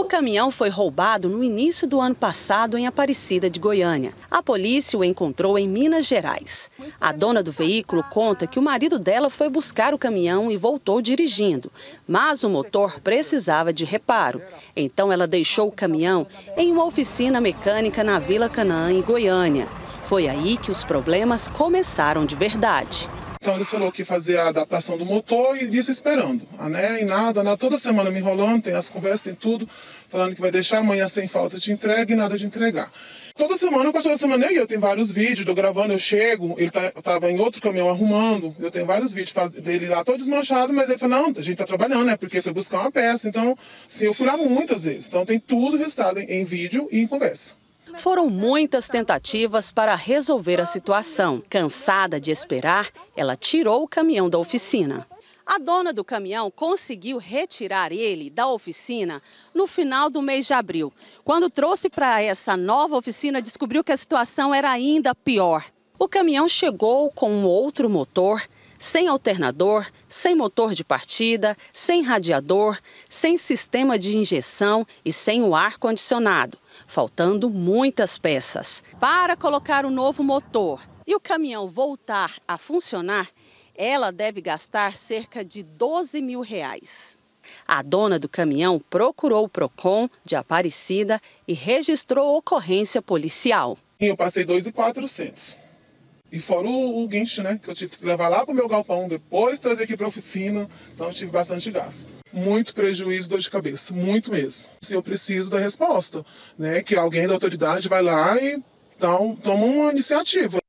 O caminhão foi roubado no início do ano passado em Aparecida de Goiânia. A polícia o encontrou em Minas Gerais. A dona do veículo conta que o marido dela foi buscar o caminhão e voltou dirigindo, mas o motor precisava de reparo. Então ela deixou o caminhão em uma oficina mecânica na Vila Canaã, em Goiânia. Foi aí que os problemas começaram de verdade. Então ele falou que fazia a adaptação do motor e isso esperando. E nada, toda semana me enrolando, tem as conversas, tem tudo, falando que vai deixar amanhã sem falta de entrega e nada de entregar. Toda semana, quase toda semana eu tenho vários vídeos, eu gravando, eu chego, ele estava em outro caminhão arrumando, eu tenho vários vídeos dele lá todo desmanchado, mas ele falou, não, a gente tá trabalhando, né, porque foi buscar uma peça, então, sim, eu fui lá muitas vezes, então tem tudo registrado em vídeo e em conversa. Foram muitas tentativas para resolver a situação. Cansada de esperar, ela tirou o caminhão da oficina. A dona do caminhão conseguiu retirar ele da oficina no final do mês de abril. Quando trouxe para essa nova oficina, descobriu que a situação era ainda pior. O caminhão chegou com um outro motor, sem alternador, sem motor de partida, sem radiador, sem sistema de injeção e sem o ar-condicionado, faltando muitas peças. Para colocar o novo motor e o caminhão voltar a funcionar, ela deve gastar cerca de R$12 mil. A dona do caminhão procurou o Procon de Aparecida e registrou ocorrência policial. Eu passei 2.400. E fora o guincho, né, que eu tive que levar lá para o meu galpão, depois trazer aqui para a oficina, então eu tive bastante gasto. Muito prejuízo, dor de cabeça, muito mesmo. Eu preciso da resposta, né, que alguém da autoridade vai lá e toma uma iniciativa.